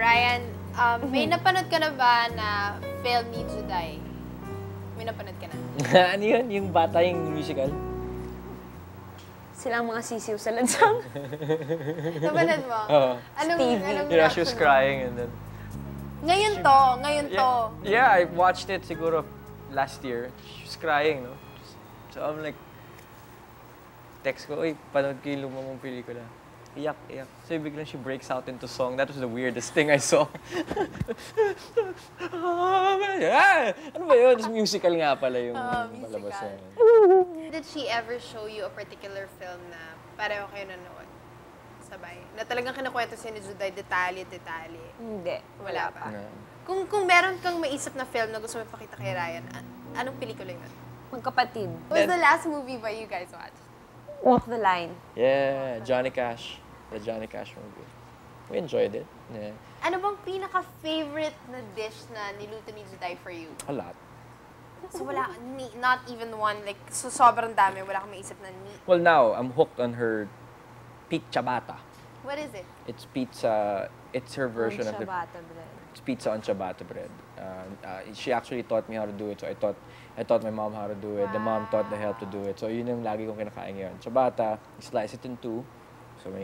Ryan, may napanood ka na ba na film ni Judy? May napanood ka na? Ano yun? Yung bata, yung musical? Sila ang mga sisiw sa lansang. Napanood mo? Oo. Anong Yeah, she was crying and then... Ngayon to. Yeah, I watched it siguro last year. She was crying, no? So I'm like, text ko, uy, panood ko yung lumang pelikula. Iyak. So biglang she breaks out into song. That was the weirdest thing I saw. Ano ba yun? Musical nga pala yung palabas na yun. Did she ever show you a particular film na pareho kayo nanood? Sabay. Na talagang kinukwento siya ni Judy, detalye. Hindi. Wala pa. No. Kung meron kang maisip na film na gusto mo ipakita kay Ryan, anong pelikula yun? Magkapatid. What was the last movie ba you guys watched? Walk the Line. Yeah, Johnny Cash. The Johnny Cash movie. We enjoyed it. Yeah. Ano bang pinaka-favorite na dish na niluto ni Judy for you? A lot. So wala, not even one, like, so sobrang dami, wala kang maisip na ni. Well, now, I'm hooked on her pizza bata. What is it? It's pizza, it's her version of the... Ciabatta bread. It's pizza on ciabatta bread. She actually taught me how to do it, so I taught my mom how to do it. Wow. The mom taught the help to do it. So yun yung lagi kong kinakain ngayon. Ciabatta, you slice it in two. So may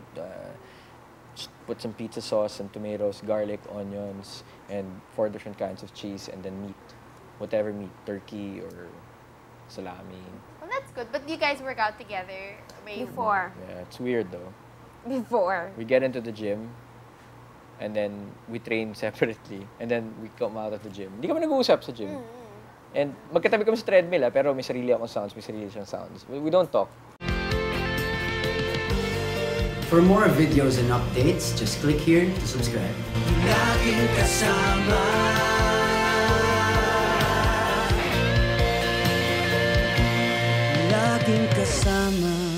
put some pizza sauce and tomatoes, garlic, onions, and 4 different kinds of cheese, and then meat. Whatever meat, turkey or salami. Well, that's good. But you guys work out together? Before. Yeah, it's weird though. Before. We get into the gym, and then we train separately, and then we come out of the gym. Hindi kami nag-uusap sa gym. And magkatabi kami sa treadmill, pero may sarili akong sounds, may sarili siyang sounds. We don't talk. For more videos and updates, just click here to subscribe. Laging kasama. Laging kasama.